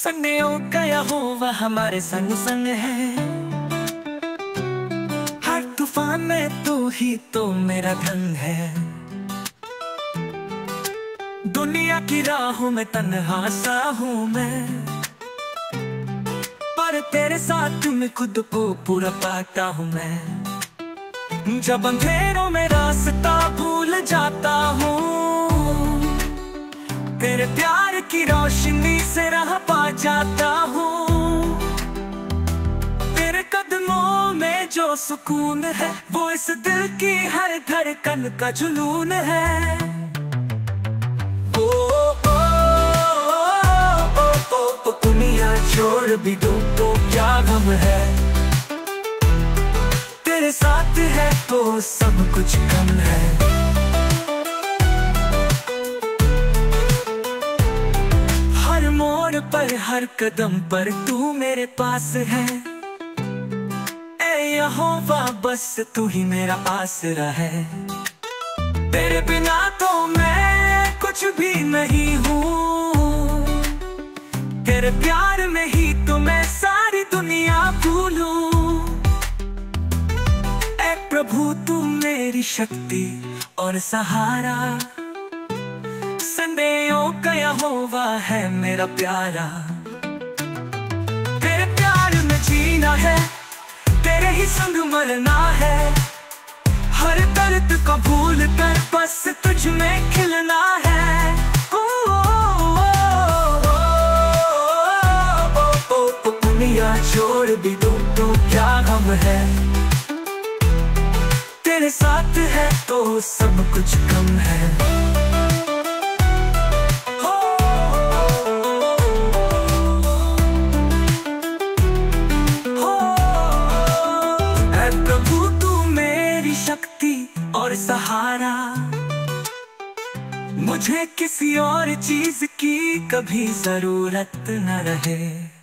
संडेयों का यहोवा हमारे संग संग है। हर तूफान में तू ही तो मेरा ढंग है। दुनिया की राहों में तन्हा सा हूँ मैं, पर तेरे साथ मैं खुद को पूरा पाता हूँ मैं। जब अंधेरों में रास्ता भूल जाता हूँ, तेरे प्यार की रोशनी से राह पा जाता हूँ। तेरे कदमों में जो सुकून है, वो इस दिल की हर धड़कन का जुनून है। ओ, ओ, ओ, ओ, ओ, दुनिया छोड़ भी दूँ तो क्या गम है, तेरे साथ है तो सब कुछ कम है। पर हर कदम पर तू मेरे पास है। ए यहोवा बस तू ही मेरा आसरा है। तेरे बिना तो मैं कुछ भी नहीं हूँ, तेरे प्यार में ही तो मैं सारी दुनिया भूलूं। ए प्रभु तू मेरी शक्ति और सहारा, संडेयों का यहोवा है मेरा प्यारा। तेरे प्यार में जीना है, तेरे ही संग मरना है। हर दर्द को भूल कर बस तुझ में खिलना है। ओ, ओ, ओ, ओ, दुनिया छोड़ भी दूँ तो क्या गम है, तेरे साथ है तो सब कुछ कम है। शक्ति और सहारा, मुझे किसी और चीज की कभी जरूरत न रहे।